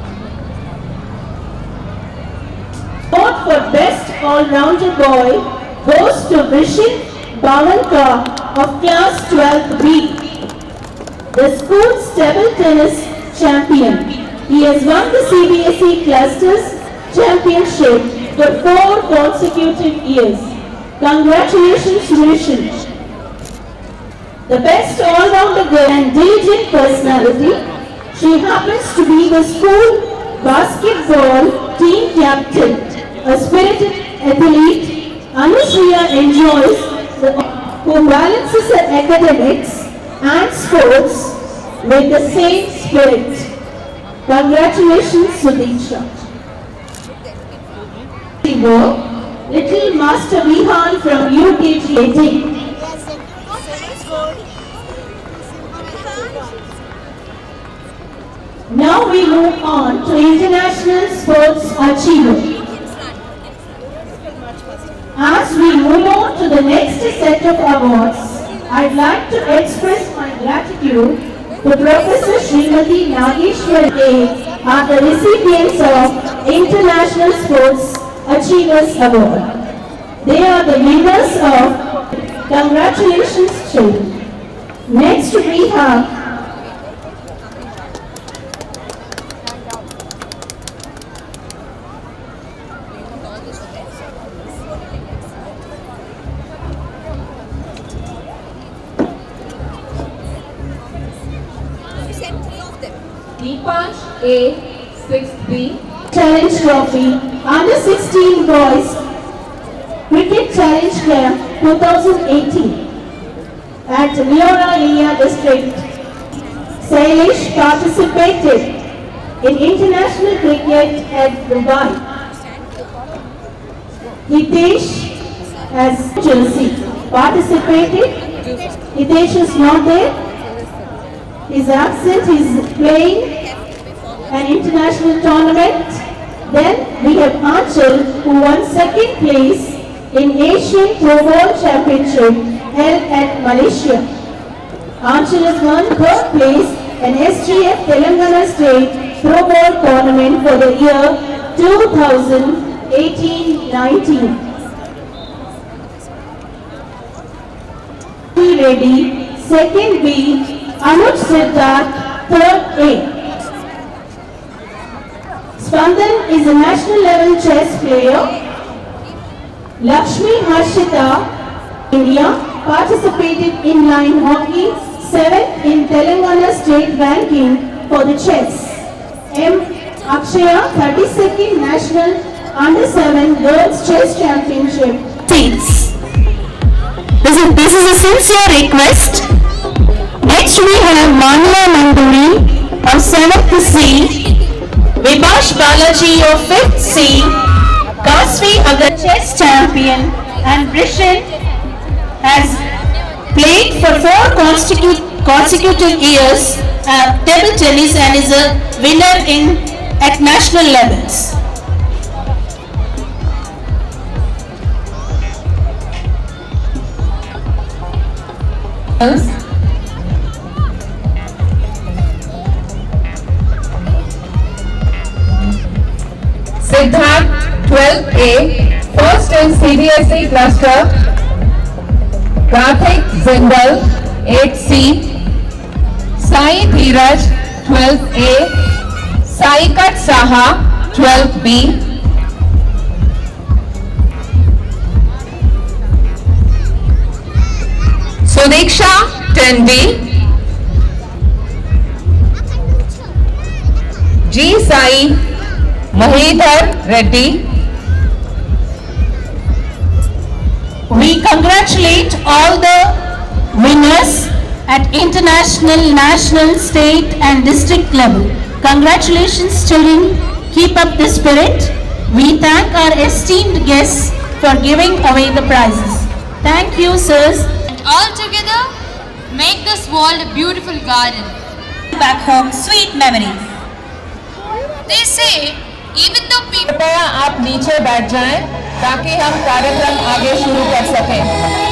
Award for Best All-Rounder Boy goes to Vishin Bhavan of Class 12B. The school's table tennis champion. He has won the CBSE Clusters Championship for 4 consecutive years. Congratulations, Vishin. The best all-rounder girl and diligent personality. She happens to be the school basketball team captain. A spirited athlete, Anushriya enjoys who balances her academics and sports with the same spirit. Congratulations, Sudisha. Little Master Vihan from UKG 18. Now we move on to International Sports Achiever. As we move on to the next set of awards, I'd like to express my gratitude to Professor Srimati Nageshwar A. are the recipients of International Sports Achievers Award. They are the winners of Congratulations Children. Next we have A, 6B. Challenge Trophy Under 16 Boys Cricket Challenge Camp 2018 at Leora Area District. Sailesh participated in international cricket at Dubai. Hitesh has Chelsea participated. Hitesh is not there. He is absent. He is playing an international tournament. Then we have Anchal, who won second place in Asian Throwball Championship held at Malaysia. Anchal has won third place in SGF Telangana State Throwball Tournament for the year 2018-19. Ready, second B, Anuj Siddharth, third A. Spandan is a national level chess player. Lakshmi Harshita, India, participated in inline hockey, 7th in Telangana state ranking for the chess. M. Akshaya, 32nd National Under-7 Girls Chess Championship. Seats. This is a sincere request. Next we have Manla Manduri of 7th C. Vibhash Balaji of 5th C, Kasvi Agar chess champion, and Brishan has played for 4 consecutive years table tennis and is a winner at national levels. Siddharth, 12A, first in CBSE cluster. Karthik Zindal, 8C. Sai Dheeraj, 12A, Saikat Saha, 12B. Sudiksha, 10B. G. Sai Mahidhar Reddy. We congratulate all the winners at international, national, state and district level. Congratulations children, keep up the spirit. We thank our esteemed guests for giving away the prizes. Thank you sirs. And all together, make this world a beautiful garden. Back home, sweet memories. They say, even though people... कृपया आप नीचे बैठ जाएं ताकि हम कार्यक्रम आगे शुरू कर सकें।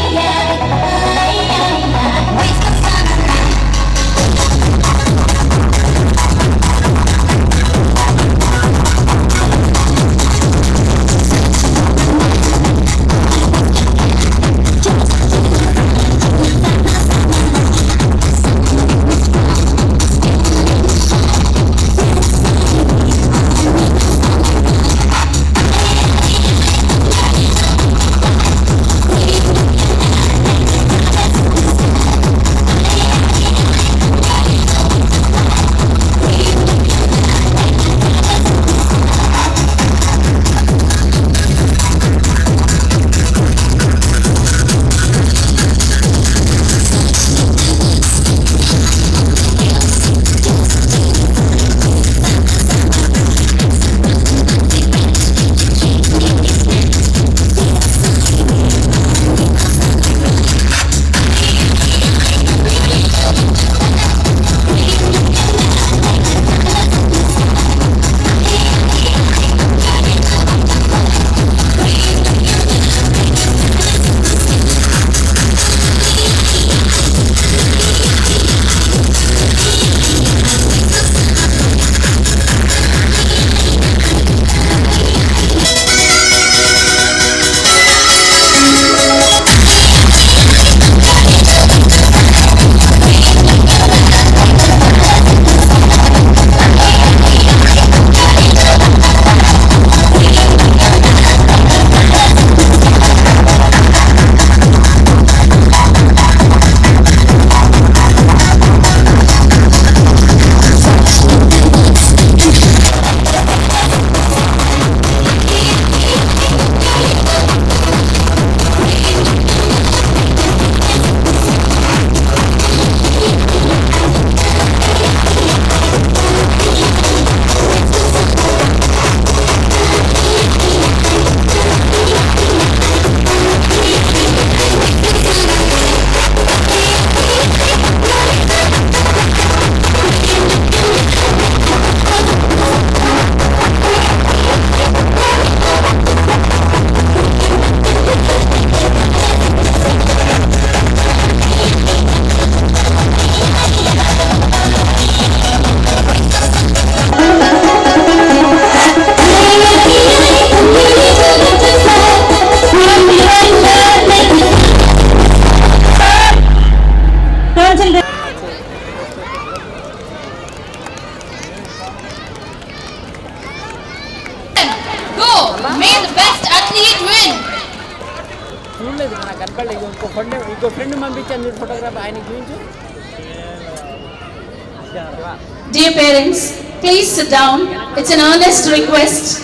Dear parents, please sit down. It's an earnest request.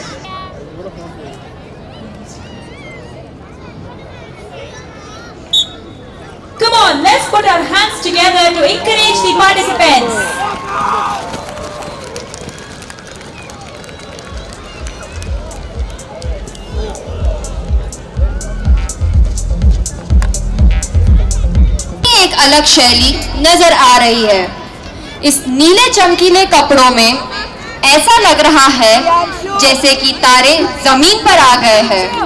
Come on, let's put our hands together to encourage the participants. एक अलग शैली नजर आ रही है। इस नीले चमकीले कपड़ों में ऐसा लग रहा है जैसे कि तारे जमीन पर आ गए हैं।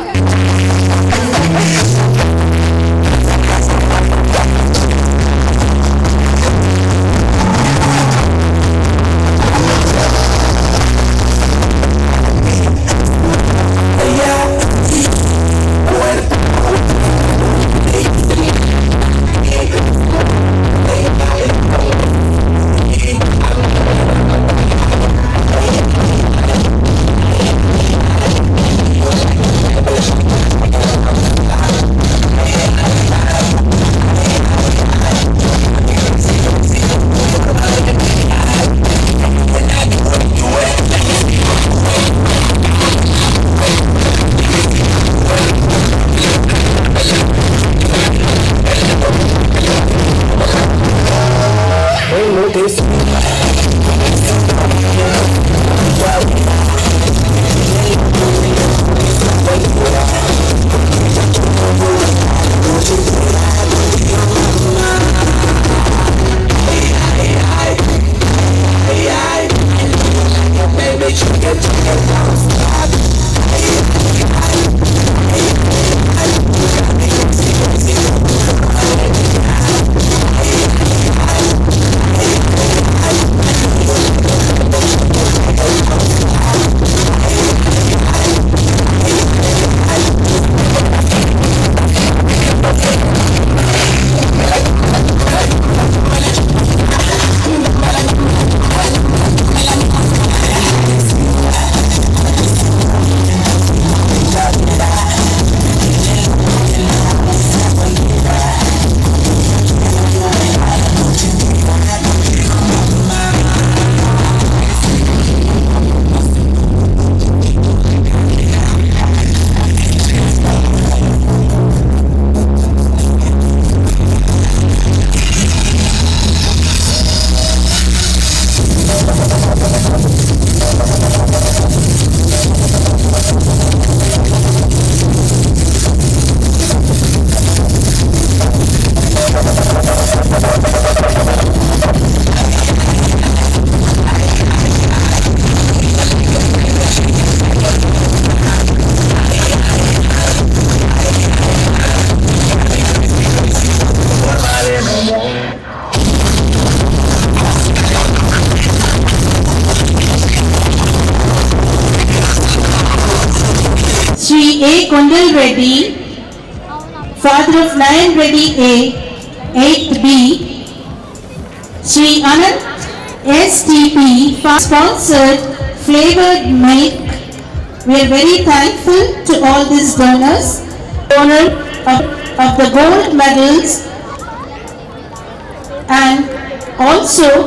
Reddy, father of Nayan Reddy A, 8th B, Sri Anand STP sponsored flavored milk. We are very thankful to all these donors, owner of the gold medals, and also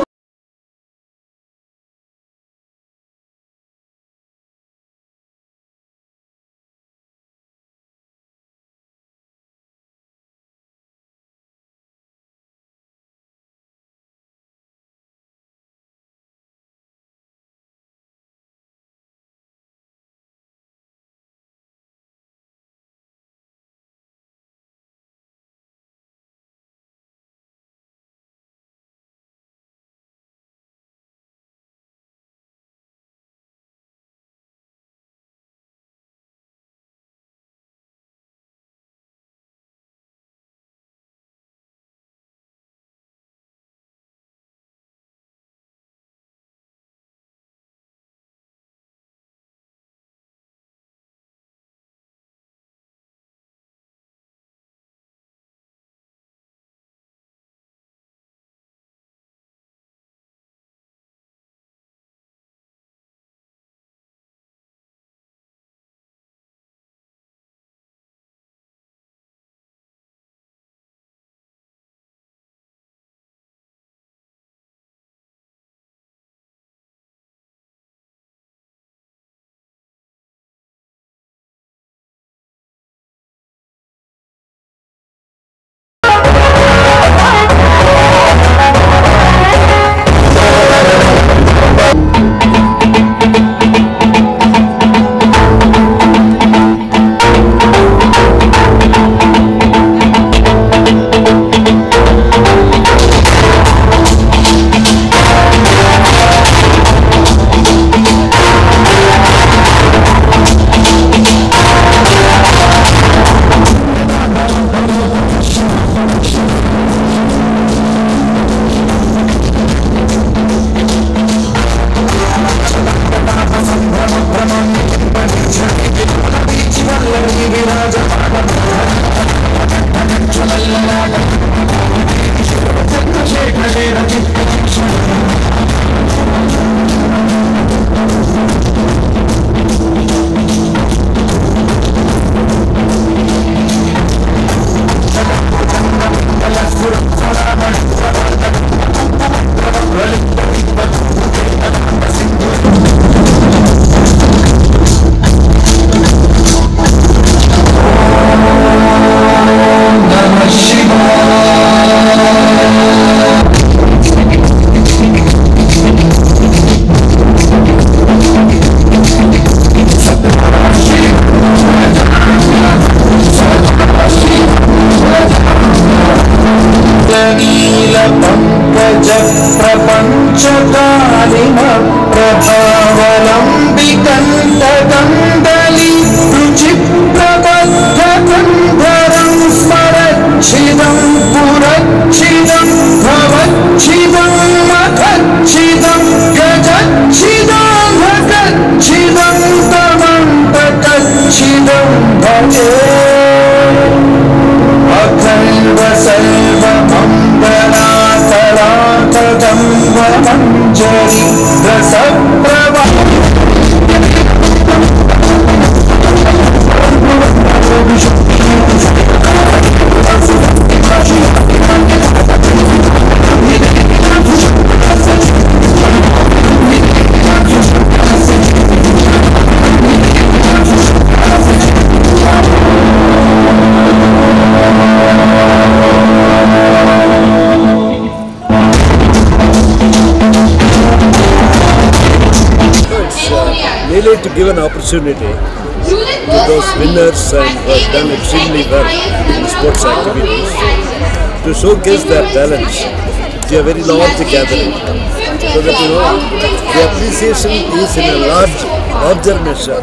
to give an opportunity to those winners and who have done extremely well in sports activities to showcase their talents to a very large gathering, so that the appreciation is in a larger measure.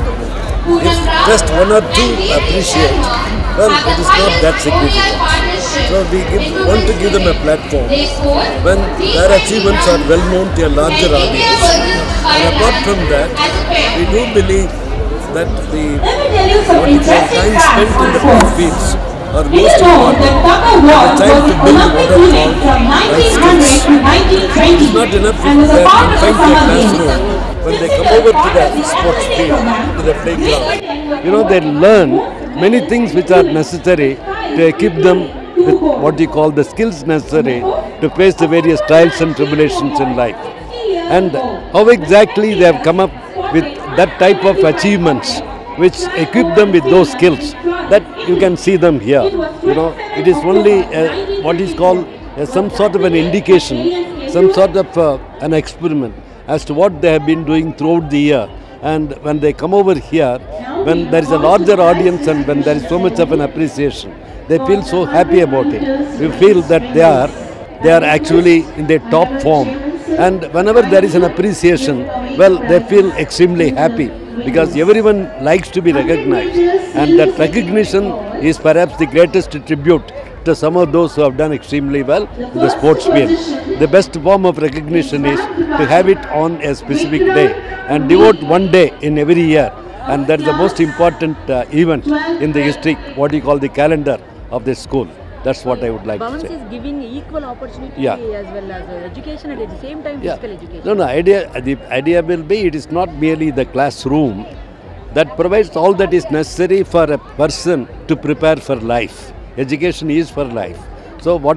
If just one or two appreciate, well, it is not that significant. So we want to give them a platform when their achievements are well known to a larger audience. And apart from that, we do believe that the Let me tell you some what you call interesting time facts spent on in the sports. fields are Did you most know important. that tug of The war time was to an build Olympic what are unit called from life 1900 skills. to 1920 It's not enough and was if a they are part of the confined to a summer games? classroom. When they This come is over a to part the of the sports athletic field, program. to the playground, you know, they learn many things which are necessary to equip them with what you call the skills necessary to face the various trials and tribulations in life. And how exactly they have come up with that type of achievements which equip them with those skills, that you can see them here. You know, it is only what is called some sort of an indication, some sort of an experiment as to what they have been doing throughout the year. And when they come over here, when there is a larger audience and when there is so much of an appreciation, they feel so happy about it. We feel that they are actually in their top form. And whenever there is an appreciation, well, they feel extremely happy because everyone likes to be recognized. And that recognition is perhaps the greatest tribute to some of those who have done extremely well in the sports field. The best form of recognition is to have it on a specific day and devote one day in every year. And that is the most important event in the history, what you call the calendar of the school. That's what I would like to say. Bhavan is giving equal opportunity as well as education and at the same time physical education. No, the idea will be it is not merely the classroom that provides all that is necessary for a person to prepare for life. Education is for life. So what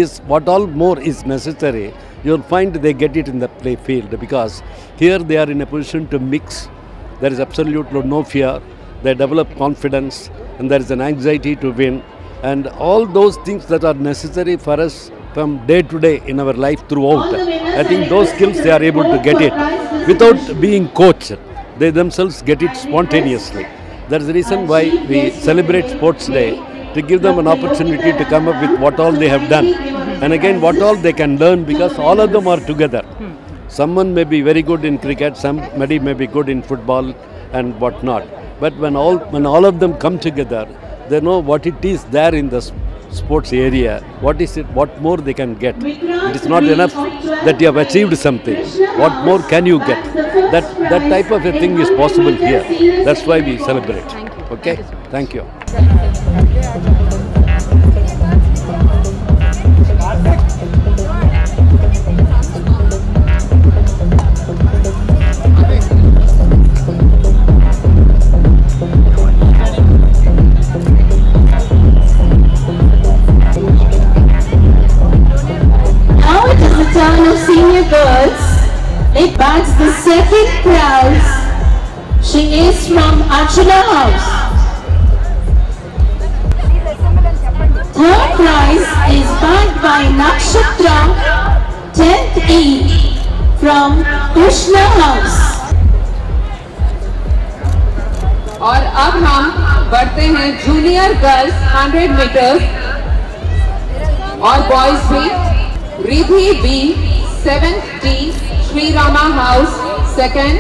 all more is necessary, you'll find they get it in the play field because here they are in a position to mix. There is absolutely no fear. They develop confidence and there is an anxiety to win. And all those things that are necessary for us from day to day in our life throughout. I think those skills they are able to get it without being coached. They themselves get it spontaneously. That is the reason why we celebrate Sports Day, to give them an opportunity to come up with what all they have done. And again, what all they can learn because all of them are together. Someone may be very good in cricket, somebody may be good in football and whatnot. But when all of them come together, they know what it is there in the sports area, what more they can get. It is not enough that you have achieved something. What more can you get? That type of a thing is possible here. That's why we celebrate. Okay? Thank you. Turn of senior girls, it backs the second prize. She is from Archana House. Third prize is backed by Nakshatra 10th E from Krishna House. और अब हम बढ़ते हैं junior girls 100 metres और boys भी Riddhi B, 7th T, Sri Rama House, 2nd.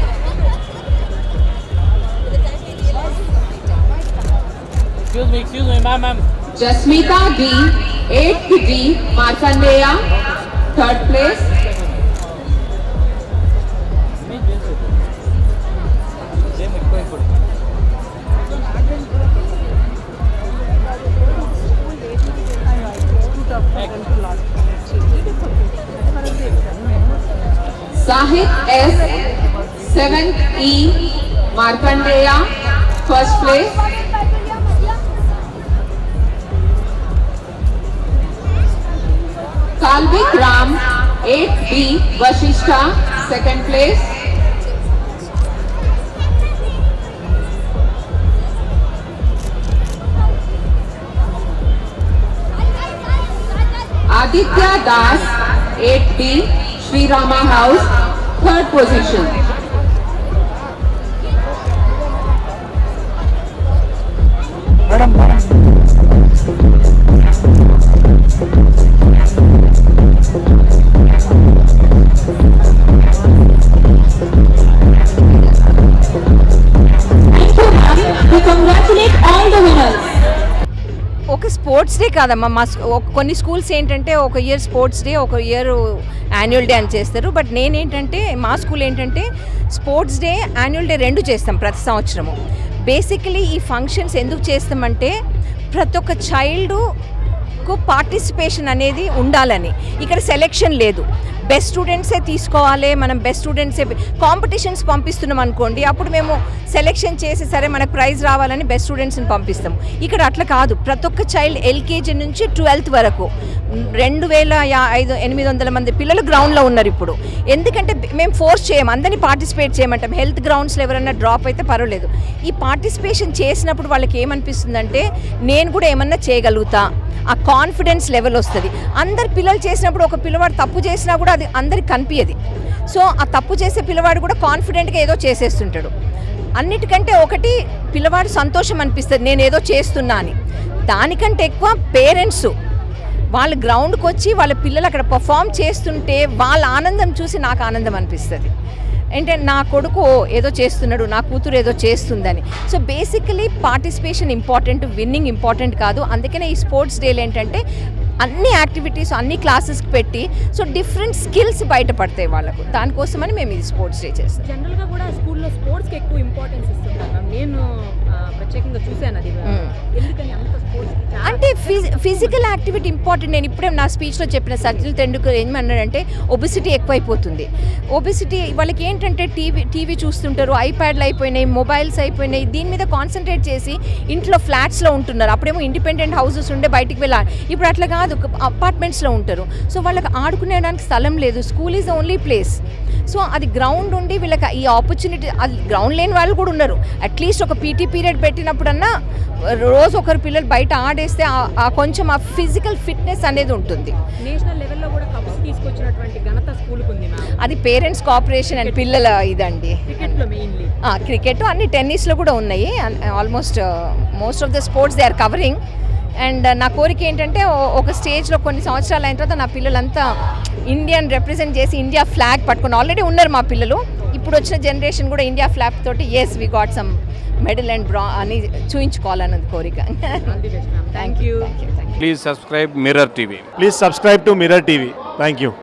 Excuse me, ma'am. Jasmita D, 8th D, Markandeya, 3rd place. Sahit S, 7th E, Markandeya, 1st place. Kalvik Ram, 8th B, Vashishta, 2nd place. Aditya Das, 8th B, Sri Rama House, 3rd position. We congratulate all the winners. Okay, sport sports day కాదమ్మా, మా కొన్ని schools ఏంటంటే ఒక year sports day, ఒక year annual day అని చేస్తారు. But నేనేంటంటే మా స్కూల్ ఏంటంటే స్పోర్ట్స్ డే, యాన్యువల్ డే రెండు చేస్తాం ప్రతి సంవత్సరము. బేసికలీ ఈ ఫంక్షన్స్ ఎందుకు చేస్తామంటే ప్రతి ఒక్క చైల్డ్కు పార్టిసిపేషన్ అనేది ఉండాలని. ఇక్కడ సెలెక్షన్ లేదు, బెస్ట్ స్టూడెంట్సే తీసుకోవాలి. మనం బెస్ట్ స్టూడెంట్సే కాంపిటీషన్స్ పంపిస్తున్నాం అనుకోండి, అప్పుడు మేము సెలెక్షన్ చేసి సరే మనకు ప్రైజ్ రావాలని బెస్ట్ స్టూడెంట్స్ని పంపిస్తాం. ఇక్కడ అట్లా కాదు, ప్రతి ఒక్క చైల్డ్ ఎల్కేజీ నుంచి 12th వరకు 2500 మంది పిల్లలు గ్రౌండ్లో ఉన్నారు ఇప్పుడు. ఎందుకంటే మేము ఫోర్స్ చేయము, అందరినీ పార్టిసిపేట్ చేయమంటాం. హెల్త్ గ్రౌండ్స్లో ఎవరైనా డ్రాప్ అయితే పర్వాలేదు. ఈ పార్టిసిపేషన్ చేసినప్పుడు వాళ్ళకి ఏమనిపిస్తుందంటే నేను కూడా ఏమన్నా చేయగలుగుతా, ఆ కాన్ఫిడెన్స్ లెవెల్ వస్తుంది. అందరు పిల్లలు చేసినప్పుడు ఒక పిల్లవాడు తప్పు చేసినా కూడా అది అందరికి కనిపించదు. సో ఆ తప్పు చేసే పిల్లవాడు కూడా కాన్ఫిడెంట్గా ఏదో చేసేస్తుంటాడు. అన్నిటికంటే ఒకటి పిల్లవాడు సంతోషం అనిపిస్తుంది, నేను ఏదో చేస్తున్నా అని. దానికంటే ఎక్కువ పేరెంట్స్ వాళ్ళ గ్రౌండ్కి వచ్చి వాళ్ళ పిల్లలు అక్కడ పర్ఫామ్ చేస్తుంటే వాళ్ళ ఆనందం చూసి నాకు ఆనందం అనిపిస్తుంది. అంటే నా కొడుకు ఏదో చేస్తున్నాడు, నా కూతురు ఏదో చేస్తుందని. So basically participation important, winning important కాదు. అందుకనే ఈ స్పోర్ట్స్ డేలు ఏంటంటే అన్ని యాక్టివిటీస్ అన్ని క్లాసెస్కి పెట్టి సో డిఫరెంట్ స్కిల్స్ బయటపడతాయి వాళ్ళకు. దానికోసమని మేము ఇది స్పోర్ట్స్ డే చేస్తాం. జనరల్గా కూడా స్కూల్లో స్పోర్ట్స్కి ఎక్కువ ఇంపార్టెన్స్ ఇస్తుంటారు. నేను ప్రత్యేకంగా చూశాను అది. ఎందుకని అంత స్పోర్ట్స్ అంటే ఫిజికల్ యాక్టివిటీ ఇంపార్టెంట్. నేను ఇప్పుడే నా స్పీచ్లో చెప్పిన సచిన్ తెండూల్కర్ ఏమన్నాడంటే ఒబిసిటీ ఎక్కువైపోతుంది. ఒబిసిటీ వాళ్ళకి ఏంటంటే టీవీ చూస్తుంటారు, ఐప్యాడ్లు అయిపోయినాయి, మొబైల్స్ అయిపోయినాయి, దీని మీద కాన్సన్ట్రేట్ చేసి ఇంట్లో ఫ్లాట్స్లో ఉంటున్నారు. అప్పుడేమో ఇండిపెండెంట్ హౌసెస్ ఉండే బయటికి వెళ్ళాలి, ఇప్పుడు అట్లా కాదు, అపార్ట్మెంట్స్లో ఉంటారు. సో వాళ్ళకి ఆడుకునేడానికి స్థలం లేదు, school is the only place. So అది గ్రౌండ్ ఉండి వీళ్ళకి ఈ ఆపర్చునిటీ, అది గ్రౌండ్ లేని వాళ్ళు కూడా ఉన్నారు. అట్లీస్ట్ ఒక పీటీ పీరియడ్ పెట్టినప్పుడన్నా రోజు ఒకరు పిల్లలు బయట ఆడేస్తే ఆ కొంచెం ఆ ఫిజికల్ ఫిట్నెస్ అనేది ఉంటుంది. నేషనల్ లెవెల్లో కూడా కప్స్ తీసుకొచ్చినటువంటి ఘనత స్కూల్కి ఉంది. అది పేరెంట్స్ కోఆపరేషన్ అండ్ పిల్లల ఇదండి. క్రికెట్లో మెయిన్లీ క్రికెట్, అన్ని టెన్నిస్లో కూడా ఉన్నాయి. Almost most of the sports they are covering. And నా కోరిక ఏంటంటే ఒక స్టేజ్లో కొన్ని సంవత్సరాలు అయిన తర్వాత నా పిల్లలంతా ఇండియన్ రిప్రజెంట్ చేసి ఇండియా ఫ్లాగ్ పట్టుకొని ఆల్రెడీ ఉన్నారు మా పిల్లలు. ఇప్పుడు వచ్చిన జనరేషన్ కూడా ఇండియా ఫ్లాగ్ తోటి yes we got some medal and బ్రా అని చూపించుకోవాలన్నది కోరిక. Thank you. Please subscribe Mirror TV. Please subscribe to Mirror TV. Thank you.